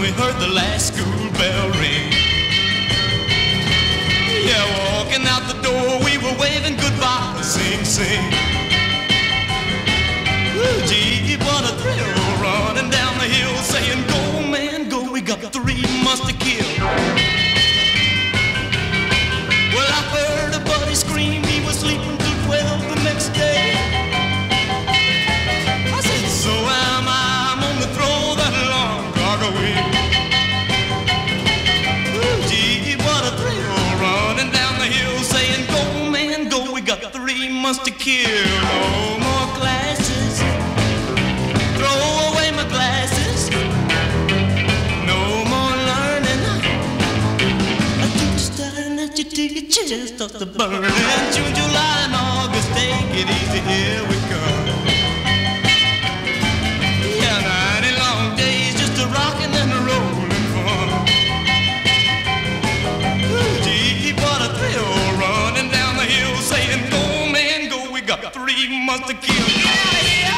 we heard the last school bell ring. Yeah, walking out the door, we were waving goodbye. Sing, sing. Ooh, gee, what a thrill, running down the hill, saying, go, man, go, we got 3 months to kill. Well, I heard a buddy scream, he was sleeping till 12 the next day. I said, so am I, I'm gonna throw that alarm clock away. Ooh, gee, what a thrill, running down the hill, saying, go, man, go, we got 3 months to kill. No more classes, throw away my glasses. No more learning, I keep staring at you till your chest starts to burn. June, July, and August, take it easy, here we come. Yeah, 90 long days just a rockin' and a rollin' fun. Ooh, gee, what a thrill, running down the hill, saying, go, man, go, we got 3 months to kill. Get out of here!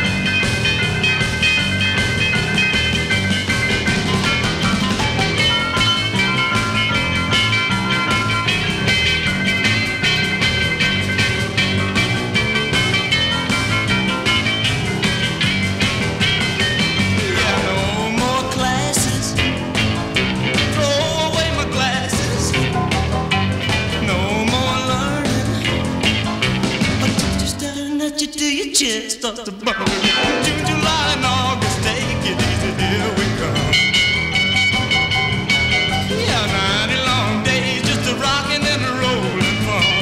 Your chest starts to burn. June, July, and August, take it easy, here we come. Yeah, 90 long days, just a rockin' and a rollin' fun.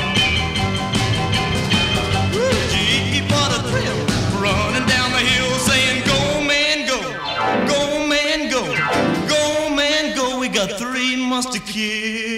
Ooh, gee, what a thrill, running down the hill, saying, go, man, go, go, man, go, go, man, go. We got 3 months to kill.